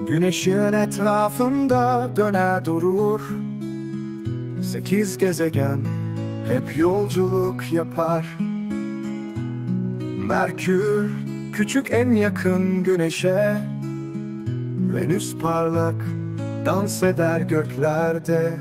Güneşin etrafında döner durur. 8 gezegen hep yolculuk yapar. Merkür küçük, en yakın Güneş'e. Venüs parlak, dans eder göklerde.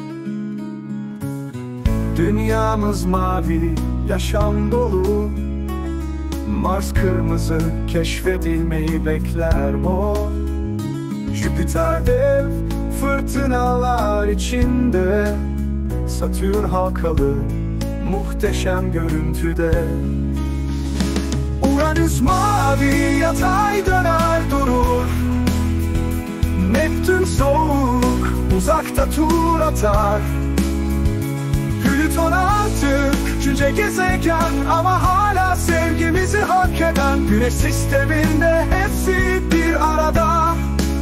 Dünyamız mavi, yaşam dolu. Mars kırmızı, keşfedilmeyi bekler o. Jüpiter dev, fırtınalar içinde. Satürn halkalı, muhteşem görüntüde. Uranüs mavi, yatay döner durur. Neptün soğuk, uzakta tur atar. Plüton artık cüce gezegen ama hala sevgimizi hak eden. Güneş sisteminde hepsi bir arada.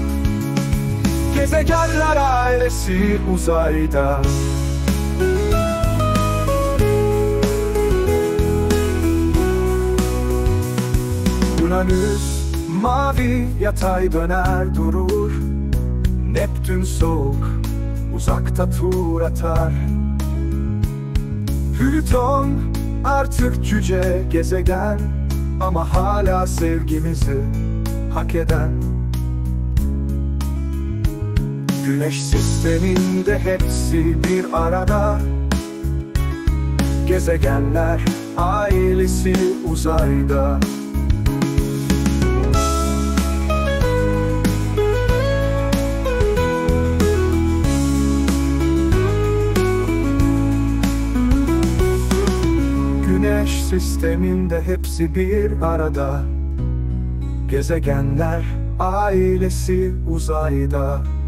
Gezegenler ailesi uzayda. Uranüs mavi, yatay döner durur. Neptün soğuk, uzakta tur atar. Plüton artık cüce gezegen ama hala sevgimizi hak eden. Güneş sisteminde hepsi bir arada. Gezegenler ailesi uzayda. Güneş sisteminde hepsi bir arada. Gezegenler ailesi uzayda.